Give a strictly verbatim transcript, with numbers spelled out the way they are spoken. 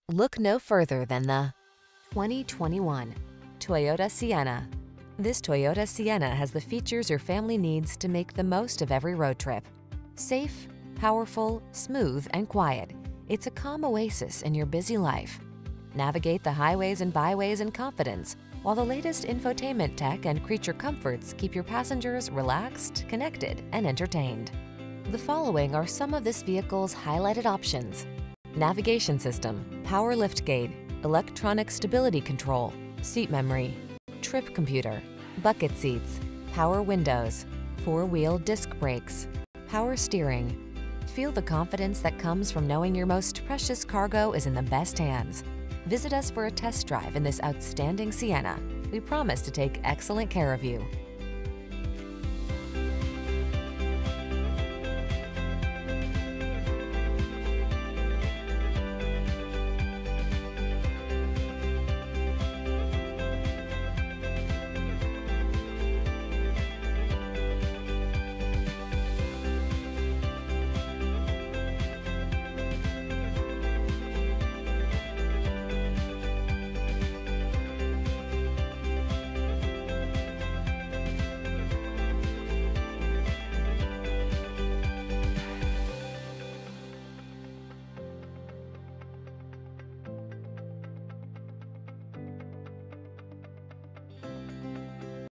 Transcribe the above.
Look no further than the twenty twenty-one Toyota Sienna. This Toyota Sienna has the features your family needs to make the most of every road trip. Safe, powerful, smooth, and quiet, it's a calm oasis in your busy life. Navigate the highways and byways in confidence, while the latest infotainment tech and creature comforts keep your passengers relaxed, connected, and entertained. The following are some of this vehicle's highlighted options: navigation system, power liftgate, electronic stability control, seat memory, trip computer, bucket seats, power windows, four-wheel disc brakes, power steering. Feel the confidence that comes from knowing your most precious cargo is in the best hands. Visit us for a test drive in this outstanding Sienna. We promise to take excellent care of you.